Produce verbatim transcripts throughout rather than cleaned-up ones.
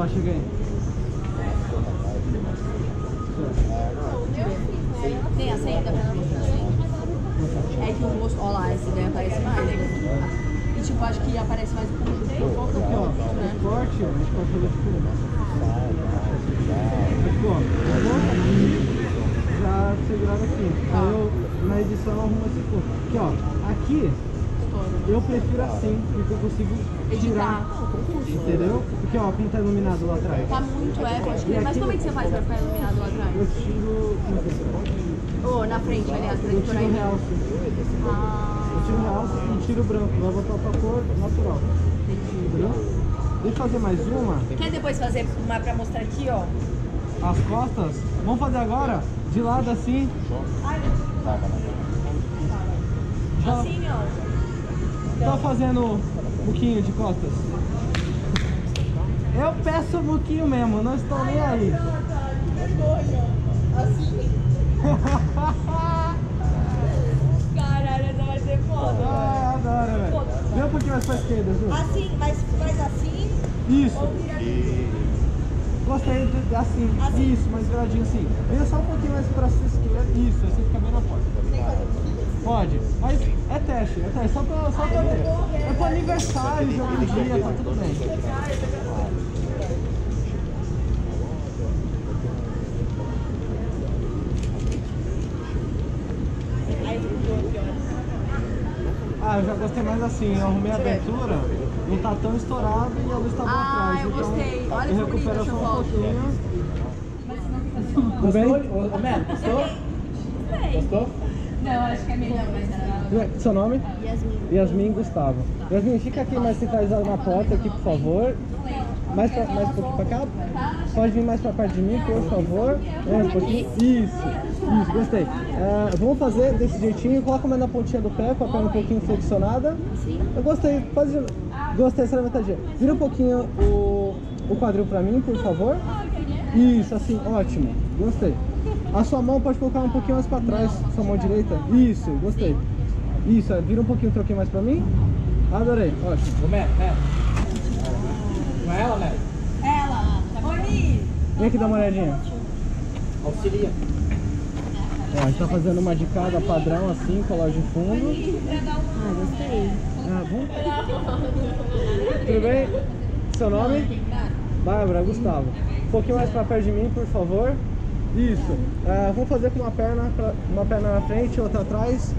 chega aí. Tem a senha pra ela mostrar assim? É que o rosto, olha lá, esse daí aparece mais, né? E tipo, acho que aparece mais o conjunto. Volta aqui, ó. Né? Esporte, ó. A gente pode fazer tipo. Aqui, ó. Já segurado aqui. Aí eu, na edição, eu arrumo esse corpo. Aqui, ó. Aqui, eu prefiro assim, porque eu consigo tirar. Entendeu? Porque, ó, como tá iluminado lá atrás. Tá muito, é, pode crer. Mas como é que você faz pra ficar iluminado lá atrás? Eu tiro. Ou oh, na frente, aliás, pra eu decorar tiro aí. realce. Ah. Eu tiro realce e tiro branco. Vai botar pra cor natural. Entendeu? Deixa eu fazer mais uma. Quer depois fazer uma pra mostrar aqui, ó? As costas? Vamos fazer agora? De lado assim. Já Assim, ó. tá fazendo um pouquinho de costas? Eu peço um pouquinho mesmo, não estou nem aí. Assim. Caralho, essa vai ser foda. Ah, adoro, velho. Vem um pouquinho mais pra esquerda, Ju. Assim, mas faz assim. Isso. E... Gostei de, assim. assim. Isso, mais viradinho assim. Venha só um pouquinho mais pra sua esquerda. Isso, aí você fica bem na porta. Pode, mas é teste, é teste, só pra, só pra ver. É pro aniversário, jogo de dia, tá tudo bem. Ah, eu já gostei mais assim, eu arrumei a abertura, não tá tão estourado e a luz tá boa ah, atrás. Eu então gostei, olha eu que recupero bonito, só um pouquinho. Tudo bem? Ô, Melo, gostou? Gostou? Não, acho que é melhor, mas... Seu nome? Yasmin. Yasmin Gustavo. Yasmin, fica aqui mais centralizado na porta aqui, por favor. Mais, pra, mais um pouquinho pra cá. Pode vir mais pra perto de mim, por favor. É, um pouquinho. Isso, isso, gostei. É, vamos fazer desse jeitinho. Coloca mais na pontinha do pé, com a perna um pouquinho flexionada. Eu gostei. Faz de... Gostei, essa metadinha. Vira um pouquinho o, o quadril pra mim, por favor. Isso, assim, ótimo. Gostei. A sua mão pode colocar um pouquinho mais pra trás, sua mão direita. Isso, gostei. Isso, vira um pouquinho, um troquinho mais pra mim. Adorei, ótimo. Ô, Melo, Melo. Com ela, Melo? Ela, tá bonito. Vem aqui dar uma olhadinha. Auxilia. Ó, a gente tá fazendo uma de cada padrão assim, colar de fundo. Ah, gostei. Ah, bom? Tudo bem? Seu nome? Bárbara, Gustavo. Um pouquinho mais pra perto de mim, por favor. Isso. Ah, vamos fazer com uma perna, pra, uma perna na frente, outra atrás.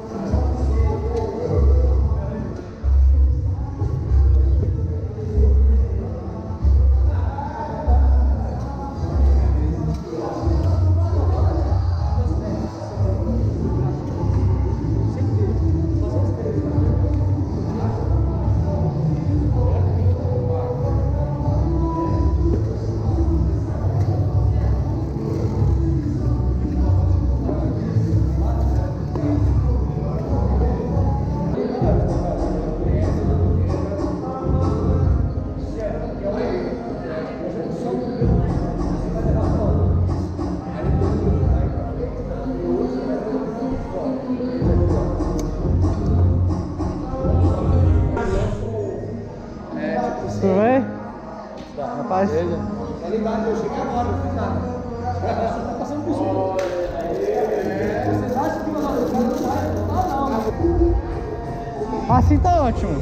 Tudo bem? Rapaz? Tá ligado, eu cheguei agora, não fiz nada. Você tá passando por cima. Vocês acham que o meu não vai? Não, não. Assim tá ótimo.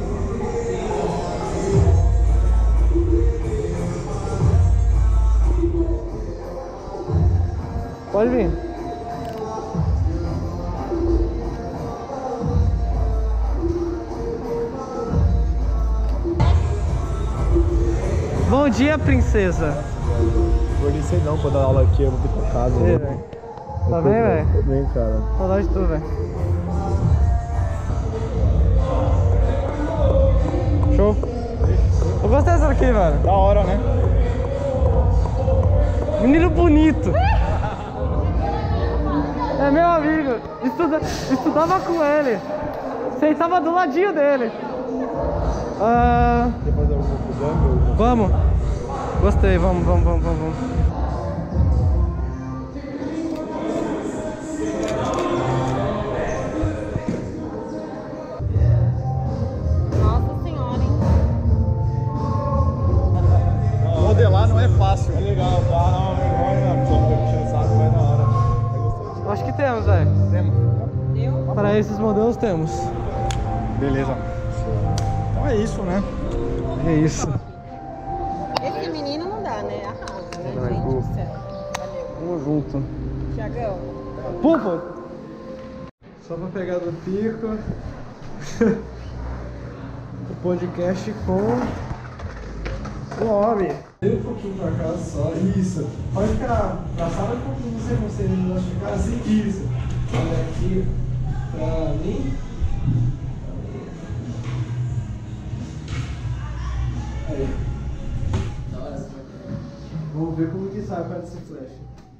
Pode vir. Bom dia, princesa. Vou nem sei não, quando a aula aqui eu vou ter pra casa. E aí, né? velho? Tá bem, velho? Tô bem, cara. Saudade de tu, velho. Show. Eu gostei dessa daqui, velho. Da hora, né? Menino bonito. É meu amigo. Estuda, estudava com ele. Sentava do ladinho dele. Ah, Quer fazer alguma coisa? vamos. Gostei, vamos, vamos, vamos, vamos. vamos. Nossa senhora, hein? Modelar Para esses modelos temos. Beleza. Então é isso, né? É isso. Esse menino não dá, né? Arrasa, né? Vai, Gente Bu. do céu. Valeu. Tamo junto. Tiagão. Pumpa! Só pra pegar do pico. O podcast com o homem. Dei um pouquinho pra cá só. Isso. Pode ficar pra sala um pouquinho você você não gosta de ficar assim. Isso. Olha aqui pra mim. Aí. Vamos ver como que sai perto desse flash.